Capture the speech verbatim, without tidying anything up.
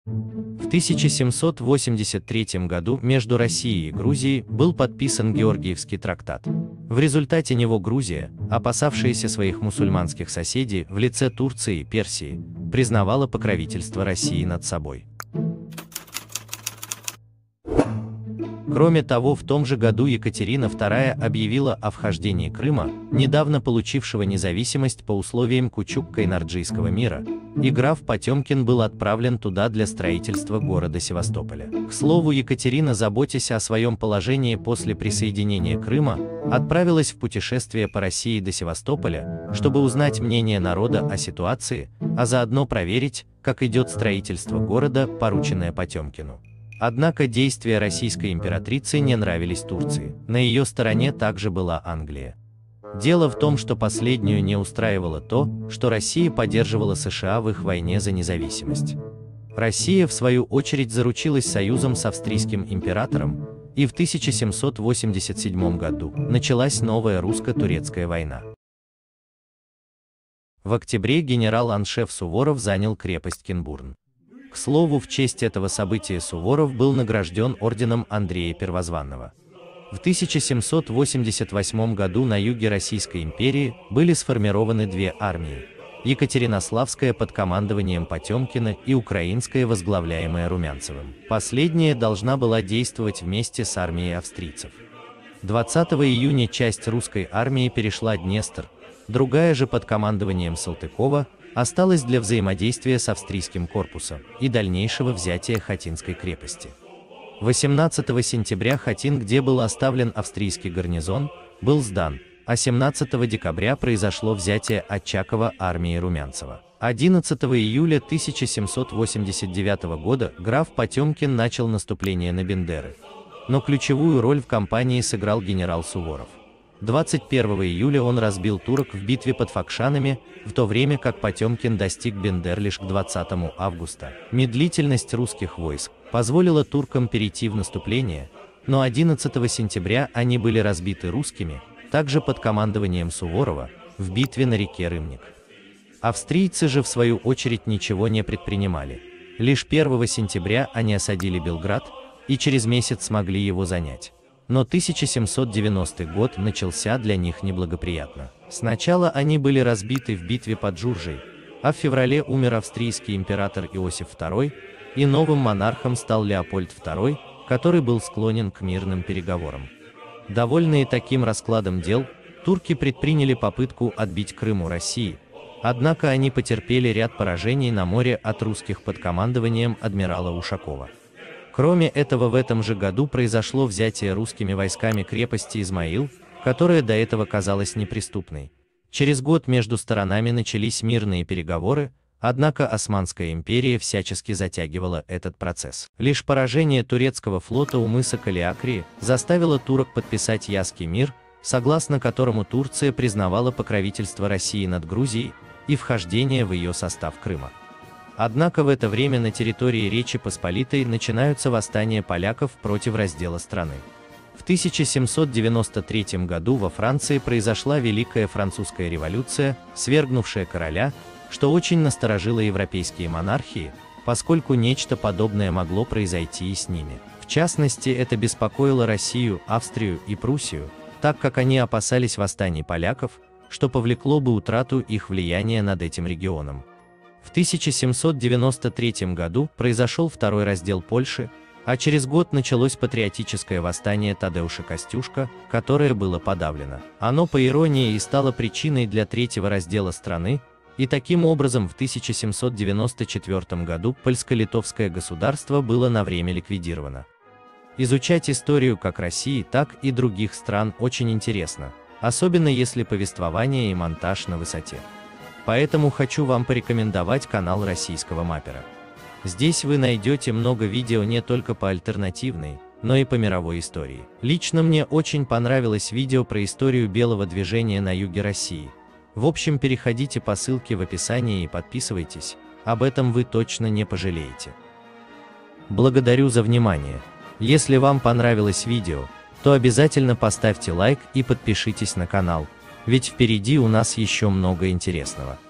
В тысяча семьсот восемьдесят третьем году между Россией и Грузией был подписан Георгиевский трактат. В результате него Грузия, опасавшаяся своих мусульманских соседей в лице Турции и Персии, признавала покровительство России над собой. Кроме того, в том же году Екатерина вторая объявила о вхождении Крыма, недавно получившего независимость по условиям Кучук-Кайнарджийского мира, и граф Потемкин был отправлен туда для строительства города Севастополя. К слову, Екатерина, заботясь о своем положении после присоединения Крыма, отправилась в путешествие по России до Севастополя, чтобы узнать мнение народа о ситуации, а заодно проверить, как идет строительство города, порученное Потемкину. Однако действия российской императрицы не нравились Турции. На ее стороне также была Англия. Дело в том, что последнюю не устраивало то, что Россия поддерживала США в их войне за независимость. Россия, в свою очередь, заручилась союзом с австрийским императором, и в тысяча семьсот восемьдесят седьмом году началась новая русско-турецкая война. В октябре генерал-аншеф Суворов занял крепость Кинбурн. К слову, в честь этого события Суворов был награжден орденом Андрея Первозванного. В тысяча семьсот восемьдесят восьмом году на юге Российской империи были сформированы две армии – Екатеринославская под командованием Потемкина и украинская, возглавляемая Румянцевым. Последняя должна была действовать вместе с армией австрийцев. двадцатого июня часть русской армии перешла Днестр, другая же под командованием Салтыкова осталась для взаимодействия с австрийским корпусом и дальнейшего взятия Хотинской крепости. восемнадцатого сентября Хотин, где был оставлен австрийский гарнизон, был сдан, а семнадцатого декабря произошло взятие Очакова армией Румянцева. одиннадцатого июля тысяча семьсот восемьдесят девятого года граф Потемкин начал наступление на Бендеры, но ключевую роль в кампании сыграл генерал Суворов. двадцать первого июля он разбил турок в битве под Факшанами, в то время как Потемкин достиг Бендер лишь к двадцатому августа. Медлительность русских войск позволила туркам перейти в наступление, но одиннадцатого сентября они были разбиты русскими, также под командованием Суворова, в битве на реке Рымник. Австрийцы же в свою очередь ничего не предпринимали. Лишь первого сентября они осадили Белград и через месяц смогли его занять. Но тысяча семьсот девяностый год начался для них неблагоприятно. Сначала они были разбиты в битве под Журжей, а в феврале умер австрийский император Иосиф второй, и новым монархом стал Леопольд второй, который был склонен к мирным переговорам. Довольные таким раскладом дел, турки предприняли попытку отбить Крым у России, однако они потерпели ряд поражений на море от русских под командованием адмирала Ушакова. Кроме этого, в этом же году произошло взятие русскими войсками крепости Измаил, которая до этого казалась неприступной. Через год между сторонами начались мирные переговоры, однако Османская империя всячески затягивала этот процесс. Лишь поражение турецкого флота у мыса Калиакрии заставило турок подписать Ясский мир, согласно которому Турция признавала покровительство России над Грузией и вхождение в ее состав Крыма. Однако в это время на территории Речи Посполитой начинаются восстания поляков против раздела страны. В тысяча семьсот девяносто третьем году во Франции произошла Великая Французская революция, свергнувшая короля, что очень насторожило европейские монархии, поскольку нечто подобное могло произойти и с ними. В частности, это беспокоило Россию, Австрию и Пруссию, так как они опасались восстаний поляков, что повлекло бы утрату их влияния над этим регионом. В тысяча семьсот девяносто третьем году произошел второй раздел Польши, а через год началось патриотическое восстание Тадеуша Костюшка, которое было подавлено. Оно, по иронии, и стало причиной для третьего раздела страны, и таким образом в тысяча семьсот девяносто четвёртом году польско-литовское государство было на время ликвидировано. Изучать историю как России, так и других стран очень интересно, особенно если повествование и монтаж на высоте. Поэтому хочу вам порекомендовать канал Российского Маппера. Здесь вы найдете много видео не только по альтернативной, но и по мировой истории. Лично мне очень понравилось видео про историю белого движения на юге России. В общем, переходите по ссылке в описании и подписывайтесь, об этом вы точно не пожалеете. Благодарю за внимание. Если вам понравилось видео, то обязательно поставьте лайк и подпишитесь на канал, ведь впереди у нас еще много интересного.